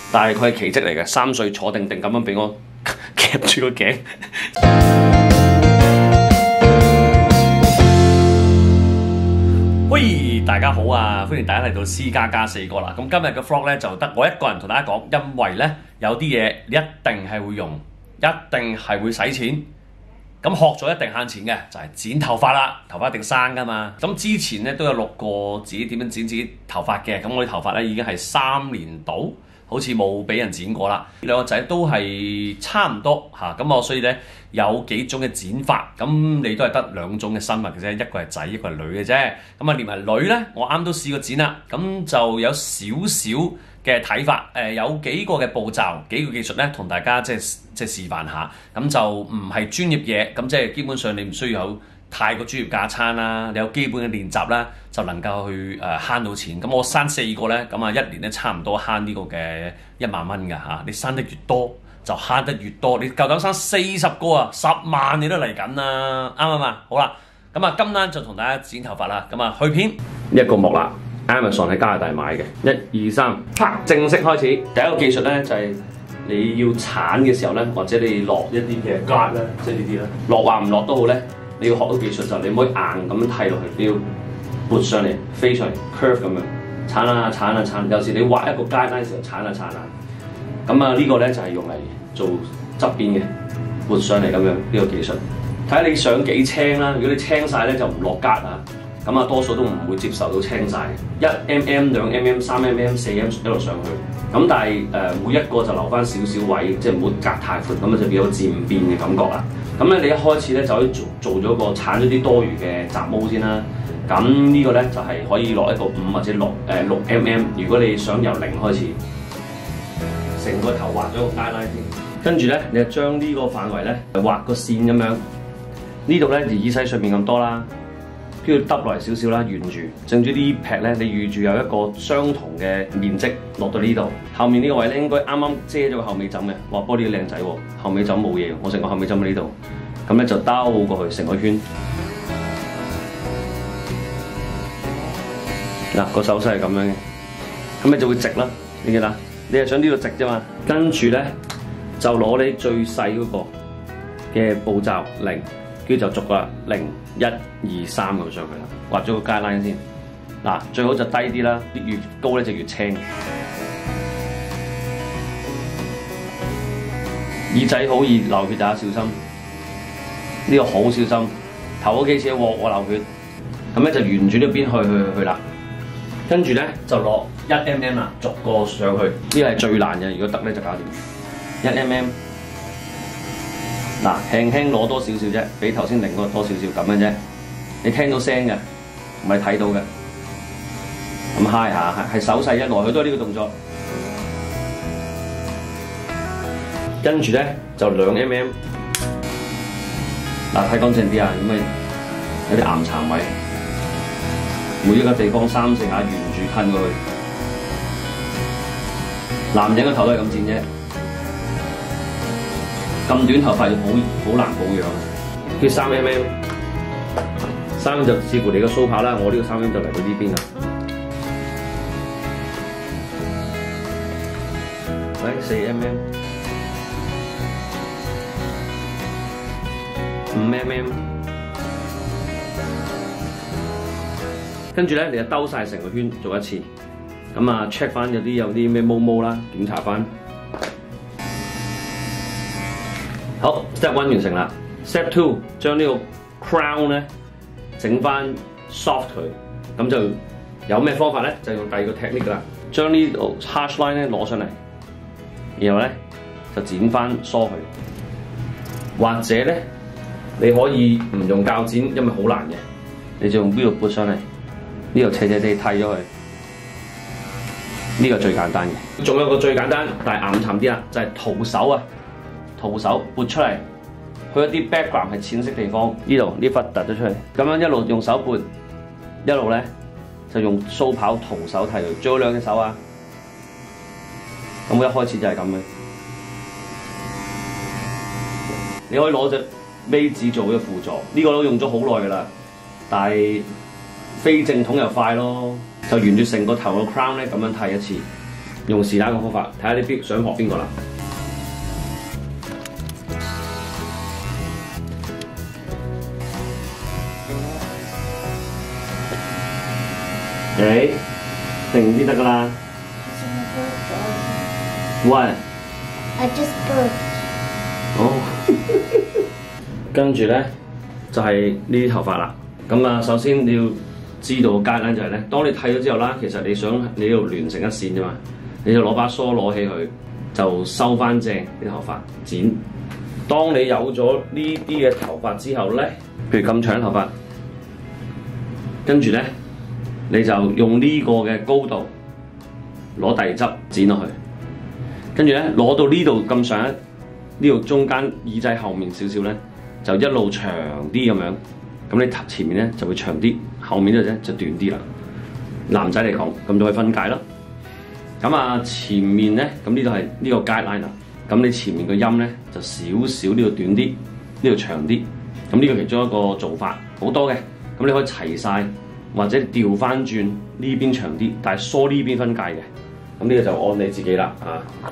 但係佢係奇蹟嚟嘅，3歲坐定定咁樣俾我夾住個頸。喂，大家好啊！歡迎大家嚟到C++ 4個啦。咁今日嘅 vlog 咧就得我一個人同大家講，因為咧有啲嘢你一定係會用，一定係會使錢。咁學咗一定慳錢嘅，就係剪頭髮啦。頭髮一定生噶嘛。咁之前咧都有錄過自己點樣剪自己頭髮嘅。咁我啲頭髮咧已經係3年到，好似冇俾人剪過啦。兩個仔都係差唔多嚇，咁我所以咧有幾種嘅剪法。咁你都係得2種嘅生物嘅啫，一個係仔，一個係女嘅啫。咁啊連埋女咧，我啱都試過剪啦。咁就有少少嘅睇法，有幾個嘅步驟，幾個技術咧，同大家即係示範下。咁就唔係專業嘢，咁即係基本上你唔需要有太過專業架撐啦，你有基本嘅練習啦，就能夠去慳到錢。咁我生4個咧，咁啊1年咧差唔多慳呢個嘅1萬蚊㗎嚇。你生得越多就慳得越多。你夠膽生40個啊，10萬你都嚟緊啦，啱唔啱？好啦，咁啊今晚就同大家剪頭髮啦。咁啊去片一個木啦。Amazon 喺加拿大買嘅，1、2、3，啪！正式開始。第一個技術咧就係你要鏟嘅時候咧，或者你落一啲嘅 guard 咧，即係呢啲咧，落或唔落都好咧，你要學到技術就你唔可以硬咁樣剃落去，你要撥上嚟，飛上嚟 curve 咁樣鏟啊鏟啊鏟。有時你畫一個 guide 嘅時候鏟啊鏟啊。咁啊呢個咧就係用嚟做側邊嘅撥上嚟咁樣呢個技術。睇下你想幾青啦，如果你青晒咧就唔落 guard啊。咁啊，多數都唔會接受到青晒嘅，1mm、2mm、3mm、4mm 一路上去。咁但係每一個就留翻少少位，即係唔好隔太闊，咁就變咗漸變嘅感覺啦。咁咧你一開始咧就可以做咗個剷咗啲多餘嘅雜毛先啦。咁呢個咧就係可以落一個5或者6mm。如果你想由0開始，成個頭畫咗個 guideline 先，跟住咧你就將呢個範圍咧畫個線咁樣。呢度咧就耳仔上面咁多啦。都要耷落嚟少少啦，沿住，正住呢劈咧，你預住有一個相同嘅面積落到呢度。後面呢個位咧，應該啱啱遮咗個後尾枕嘅。哇，玻璃靚仔喎，後尾枕冇嘢，我成個後尾枕喺呢度。咁咧就兜過去成個圈。嗱，個手勢係咁樣嘅，咁你就會直啦。你記得，你係想呢度直啫嘛。跟住咧就攞你最細嗰個嘅步驟0。跟住就逐啦，0、1、2、3咁上去啦，畫咗個 guideline 先。嗱，最好就低啲啦，越高咧就越青。耳仔好易流血，大家小心。呢個好小心，頭嗰幾次鑊流血。咁咧就沿住呢邊去啦。跟住咧就落1mm啦，逐個上去。呢個係最難嘅，如果得咧就搞掂。1mm。嗱，輕輕攞多少少啫，比頭先0個多少少咁嘅啫。你聽到聲嘅，唔係睇到嘅。咁揩下，係手勢一來去都係呢個動作。跟住咧就2mm。嗱，睇乾淨啲啊，咁咪有啲岩殘位。每一個地方3、4下沿住吞過去。男人嘅頭都係咁剪啫。咁短頭髮要好難保養，叫3mm， 3就視乎你個鬚刨啦。我呢個3mm就嚟到呢邊啦。喂，4mm、5mm， 跟住咧你就兜晒成個圈做一次。咁啊 check 翻有啲咩毛啦，檢查翻。好 ，Step 1完成啦。Step 2將呢個 crown 咧整翻 soft 佢，咁就有咩方法咧？就用第二個 technique 啦。將呢度 harsh line 咧攞上嚟，然後咧就剪翻梳佢。或者咧你可以唔用鉸剪，因為好難嘅，你就用呢度撥上嚟，呢度斜斜地剃咗佢。呢個最簡單嘅。仲有個最簡單但係岩沉啲啦，就係徒手啊！徒手撥出嚟，去一啲 background 係淺色地方，呢度呢忽突咗出嚟，咁樣一路用手撥，一路咧就用鬚刨徒手剃佢，最好2隻手啊！咁我一開始就係咁嘅，你可以攞隻尾指做嘅輔助，呢個都用咗好耐㗎啦，但係非正統又快咯，就沿住成個頭個 crown 咧咁樣剃一次。 用是但個方法，睇下你想學邊個啦。誒，定啲得㗎啦。What? I just burped. 哦，跟住咧就係呢啲頭髮啦。咁啊，首先你要知道個 guideline 就係咧，當你剃咗之後啦，其實你要連成一線啫嘛，你就攞把梳攞起佢，就收翻正啲頭髮剪。當你有咗呢啲嘅頭髮之後咧，譬如咁長頭髮，跟住咧你就用呢個嘅高度攞第二執剪落去，跟住咧攞到呢度咁上下，呢度中間耳仔後面少少咧，就一路長啲咁樣。咁你前面咧就會長啲，後面呢度咧就短啲啦。男仔嚟講，咁就可以分界啦。咁啊，前面咧，咁呢度係呢個 guideline 啦。咁你前面個音咧就少少呢度短啲，呢度長啲。咁呢個其中一個做法好多嘅。咁你可以齊晒，或者調翻轉呢邊長啲，但係梳呢邊分界嘅。咁呢個就按你自己啦，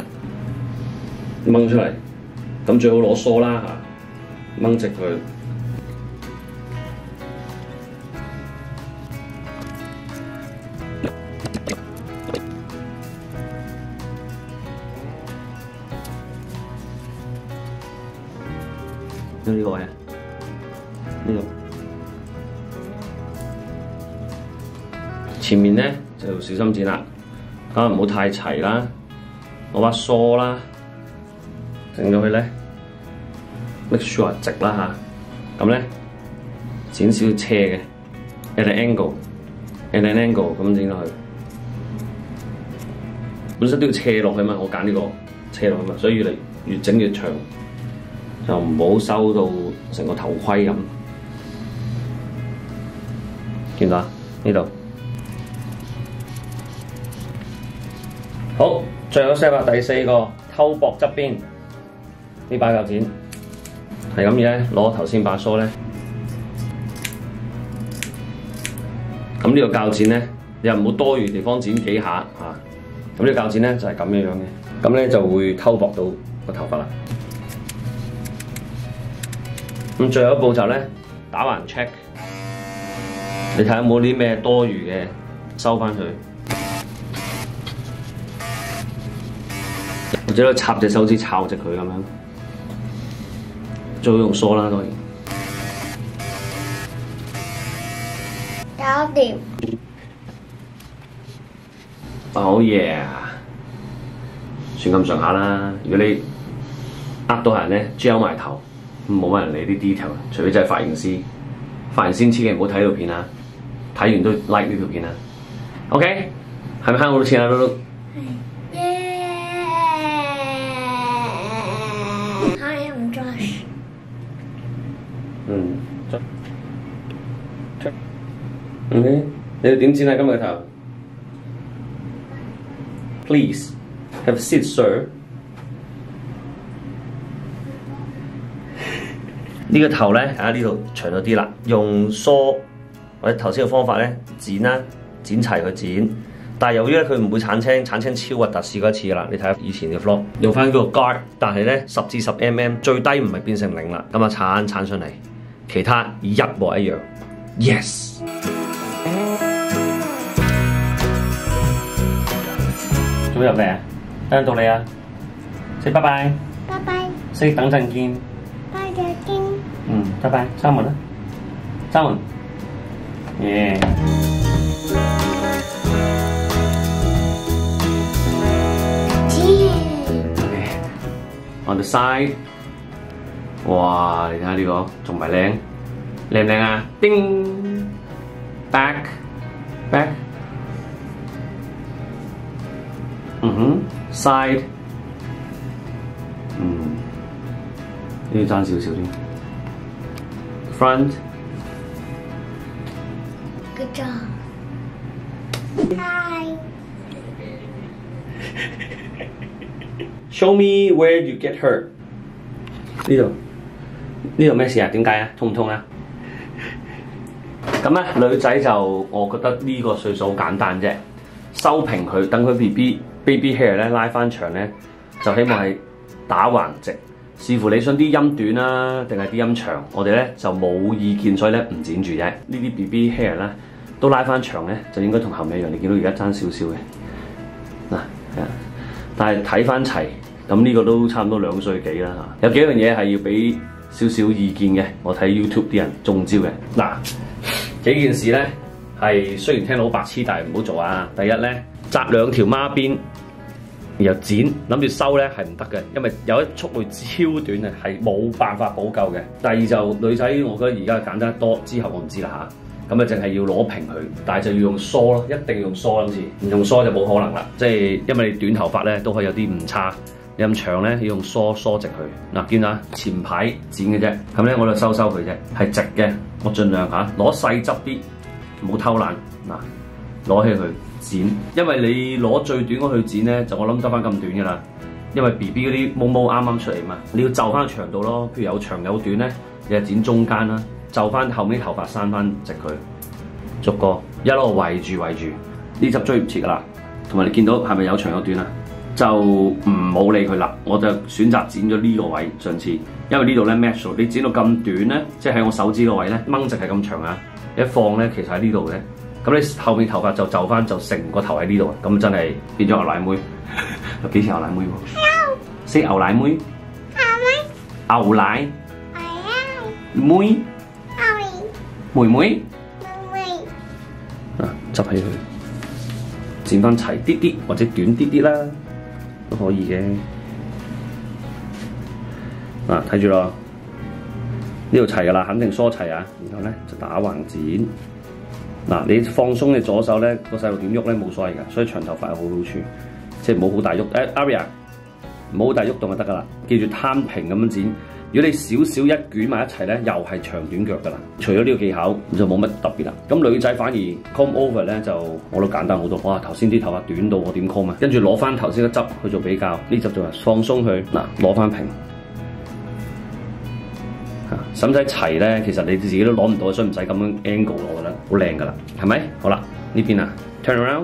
掹出嚟。咁最好攞梳啦掹直佢。呢個位啊，呢度前面咧就小心剪啦，唔好太齊啦，攞把梳啦，整咗佢咧 make sure 直啦咁咧剪少少斜嘅 at an angle 咁整落去，本身都要斜落去嘛，我揀呢個斜落去嘛，所以越整越長。就唔好收到成個頭盔咁，見到啊？呢度好，最後 step 啦，第4個偷膊側邊呢把鉸剪係咁嘅，攞頭先把梳咧，咁呢個鉸剪咧，你又唔好多餘地方剪幾下咁呢個鉸剪咧就係咁樣嘅，咁咧就會偷膊到個頭髮啦。咁最後一步驟咧，打橫 check， 你睇下有冇啲咩多餘嘅收翻佢，或者插隻手指抄直佢咁樣，最好用梳啦當然。 搞掂。 好嘢，算咁上下啦。如果你呃到人咧，gel埋頭。冇乜人理啲 detail， 除非真係髮型師。髮型師千祈唔好睇呢條片啊！睇完都 like 呢條片啊 ！OK， 係咪慳好多錢啊，嘟嘟？ 係。Hi, I'm Josh。 OK， 你要點剪啊？今日嘅頭 ？Please have a seat, sir。呢個頭咧，呢度長咗啲啦，用梳或者頭先嘅方法咧剪啦，剪齊佢剪。但係由於咧佢唔會鏟青超核突，試過一次啦。你睇下以前嘅 vlog， 用翻嗰個 guard， 但係咧10至10 mm， 最低唔係變成0啦。咁啊鏟上嚟，其他一模一樣。Yes。做咩入嚟啊？等到你啊 ，say 拜拜。 拜拜。 say 等陣見。 拜再見。 拜拜，閂門啦，閂門。Yeah。Okay。On the side。哇！你睇下呢個仲唔係靚？靚唔靚啊？叮 ！Back。Side。呢要爭少少添。Front。 Good job。Hi。 Show me where you get hurt。呢度咩事啊？點解啊？痛唔痛啊？咁咧女仔就我覺得呢個歲數好簡單啫，收平佢，等佢 BB baby hair 咧拉翻長咧，就希望係打橫直，視乎你想啲陰短啦，定係啲陰長，我哋咧就冇意見，所以咧唔剪住啫。呢啲 BB hair 咧都拉翻長咧，就應該同後尾一樣。你見到而家爭少少嘅嗱，係啊，但係睇翻齊，咁呢個都差唔多2歲幾啦嚇。有幾樣嘢係要俾少少意見嘅，我睇 YouTube 啲人中招嘅嗱，幾件事咧係雖然聽到好白痴，但係唔好做啊。第一咧，紮2條孖辮。然後剪，諗住收咧係唔得嘅，因為有一束會超短嘅，係冇辦法補救嘅。第二就女仔，我覺得而家簡單得多，之後我唔知啦嚇。咁啊，淨係要攞平佢，但係就要用梳咯，一定要用梳今次，唔用梳就冇可能啦。即係因為你短頭髮咧都可以有啲誤差，你咁長咧要用梳直佢。嗱，見下前排剪嘅啫，咁咧我就收佢啫，係直嘅，我盡量嚇攞細執啲，唔好偷懶嗱，攞起佢。剪，因為你攞最短嗰去剪咧，就我諗得翻咁短噶啦。因為 B B 嗰啲毛毛啱啱出嚟嘛，你要就翻個長度咯。譬如有長有短咧，你就剪中間啦，就翻後尾頭髮生翻直佢，逐個一路圍住，呢執追唔切噶啦。同埋你見到係咪有長有短啊？就唔好理佢啦，我就選擇剪咗呢個位。上次因為呢度咧 match 到，你剪到咁短咧，即係喺我手指個位咧掹直係咁長啊，一放咧其實喺呢度嘅。咁你後面頭髮就翻就成個頭喺呢度，咁真係變咗牛奶妹，有幾似牛奶妹喎？識牛奶妹？牛奶妹？妹妹？啊，執起佢，剪翻齊啲啲或者短啲啲啦，都可以嘅。嗱，睇住咯，呢度齊噶啦，肯定梳齊啊。然後咧就打橫剪。嗱，你放鬆你左手咧，個細路點喐咧冇所謂㗎，所以長頭髮有好處，即係冇好大喐。Aria 唔好好大喐動就得㗎啦。記住攤平咁樣剪。如果你少少一捲埋一齊咧，又係長短腳㗎啦。除咗呢個技巧就冇乜特別啦。咁女仔反而 comb over 咧就我都簡單好多。哇，頭先啲頭髮短到我點 comb 啊？跟住攞翻頭先嘅執去做比較，呢執就係放鬆佢。嗱，攞翻平。使唔使齊咧？其實你自己都攞唔到，所以唔使咁樣 angle，我覺得好靚噶啦，係咪？好啦，呢邊啊 ，turn around。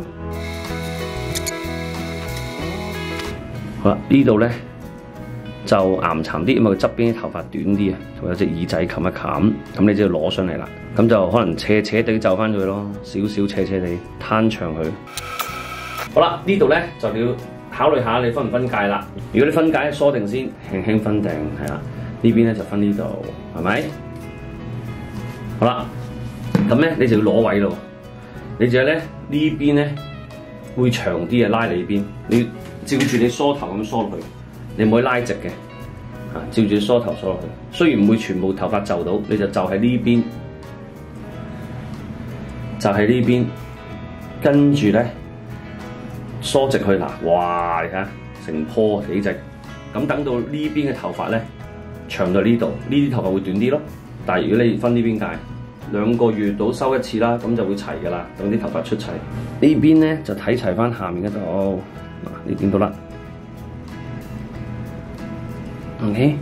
好啦，呢度咧就岩殘啲，因為佢側邊啲頭髮短啲啊，仲有隻耳仔冚一冚，咁你就要攞上嚟啦。咁就可能斜斜地就翻佢咯，少少斜斜地攤長佢。好啦，呢度咧就要考慮下你分唔分界啦。如果你分界，梳定先，輕輕分定係啦。呢邊咧就分呢度，係咪？好啦，咁咧你就要攞位咯。你就咧呢邊咧會長啲嘅，拉你呢邊，你要照住你梳頭咁梳落去，你唔可以拉直嘅。啊，照住梳頭梳落去，雖然唔會全部頭髮就到，你就喺呢邊，就喺呢邊，跟住咧梳直去嗱，哇！你睇下成棵幾直，咁等到呢邊嘅頭髮咧。長到呢度，呢啲頭髮會短啲咯。但係如果你分呢邊界，2個月到收一次啦，咁就會齊㗎啦。等啲頭髮出齊，呢邊咧就睇齊翻下面嗰度。嗱，你見到啦。OK，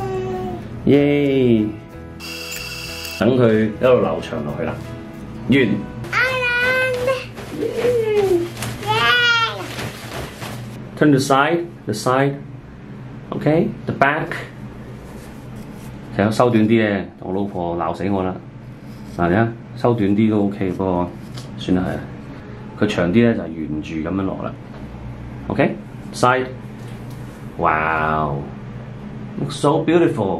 耶！等佢一路流長落去啦。完。Turn the side. OK, the back. 成日收短啲嘅，我老婆鬧死我啦！嗱，你睇收短啲都 OK，不過算啦係啦。佢長啲咧就沿住咁樣落啦。OK，side， wow， looks so beautiful。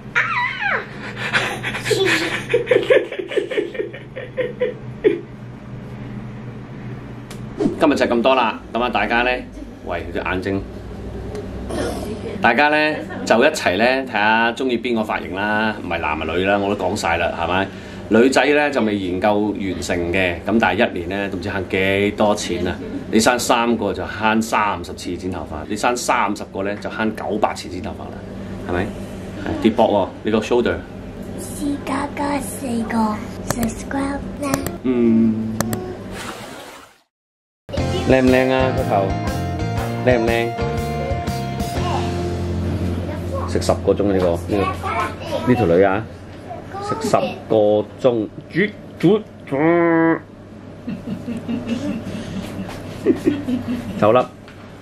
今日就咁多啦，咁啊大家咧，喂佢隻眼睛。大家咧就一齊咧睇下中意邊個髮型啦，唔係男係女啦，我都講晒啦，係咪？女仔咧就未研究完成嘅，咁但係1年咧都唔知慳幾多錢啊！你生3個就慳30次剪頭髮，你生30個咧就慳900次剪頭髮啦，係咪？跌膊喎，你個 shoulder。 C++4個 subscribe 啦。 靚唔靚啊個頭？靚唔靚？食10個鐘呢條女啊，食10個鐘，走啦！